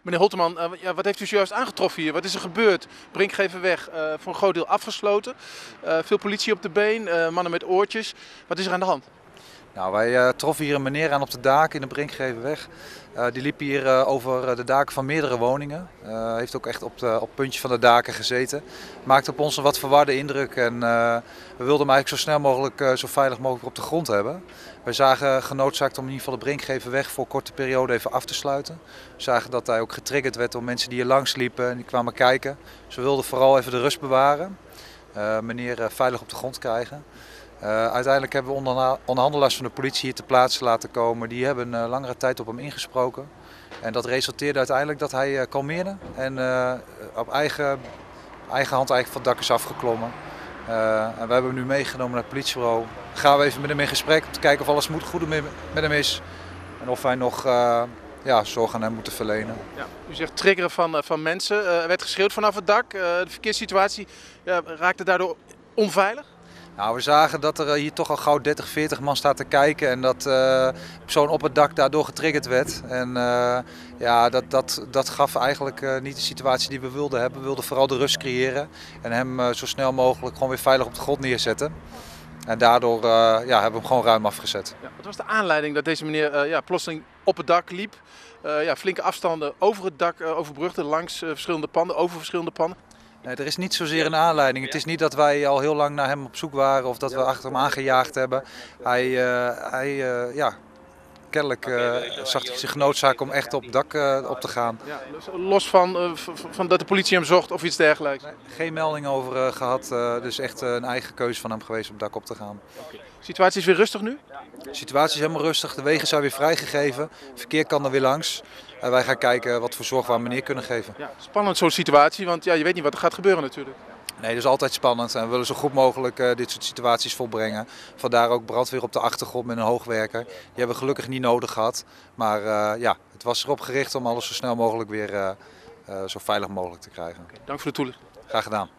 Meneer Holteman, ja, wat heeft u zojuist aangetroffen hier? Wat is er gebeurd? Brinkgeverweg voor een groot deel afgesloten. Veel politie op de been, mannen met oortjes. Wat is er aan de hand? Nou, wij troffen hier een meneer aan op de daken in de Brinkgeverweg. Die liep hier over de daken van meerdere woningen. Heeft ook echt op het puntje van de daken gezeten. Maakte op ons een wat verwarde indruk en we wilden hem eigenlijk zo snel mogelijk, zo veilig mogelijk op de grond hebben. Wij zagen genoodzaakt om in ieder geval de Brinkgeverweg voor een korte periode even af te sluiten. We zagen dat hij ook getriggerd werd door mensen die hier langs liepen en die kwamen kijken. Dus we wilden vooral even de rust bewaren. Meneer veilig op de grond krijgen. Uiteindelijk hebben we onderhandelaars van de politie hier ter plaatse laten komen. Die hebben langere tijd op hem ingesproken. En dat resulteerde uiteindelijk dat hij kalmeerde en op eigen hand eigenlijk van het dak is afgeklommen. En we hebben hem nu meegenomen naar het politiebureau. Gaan we even met hem in gesprek om te kijken of alles goed met hem is. En of wij nog zorg aan hem moeten verlenen. Ja, u zegt triggeren van mensen. Er werd geschreeuwd vanaf het dak. De verkeerssituatie raakte daardoor onveilig? Nou, we zagen dat er hier toch al gauw 30, 40 man staat te kijken en dat de persoon op het dak daardoor getriggerd werd. En dat gaf eigenlijk niet de situatie die we wilden hebben. We wilden vooral de rust creëren en hem zo snel mogelijk gewoon weer veilig op de grond neerzetten. En daardoor hebben we hem gewoon ruim afgezet. Ja, wat was de aanleiding dat deze meneer plotseling op het dak liep? Flinke afstanden over het dak overbrugde, langs verschillende panden, over verschillende panden? Nee, er is niet zozeer een aanleiding. Het is niet dat wij al heel lang naar hem op zoek waren of dat we achter hem aangejaagd hebben. Kennelijk zag hij zich genoodzaakt om echt op het dak op te gaan. Ja, los van dat de politie hem zocht of iets dergelijks? Geen melding over gehad, dus echt een eigen keuze van hem geweest om het dak op te gaan. De situatie is weer rustig nu? De situatie is helemaal rustig, de wegen zijn weer vrijgegeven, het verkeer kan er weer langs. En wij gaan kijken wat voor zorg we aan meneer kunnen geven. Ja, spannend zo'n situatie, want je weet niet wat er gaat gebeuren natuurlijk. Nee, dat is altijd spannend en we willen zo goed mogelijk dit soort situaties volbrengen. Vandaar ook brandweer op de achtergrond met een hoogwerker. Die hebben we gelukkig niet nodig gehad. Maar het was erop gericht om alles zo snel mogelijk weer zo veilig mogelijk te krijgen. Dank voor de toelichting. Graag gedaan.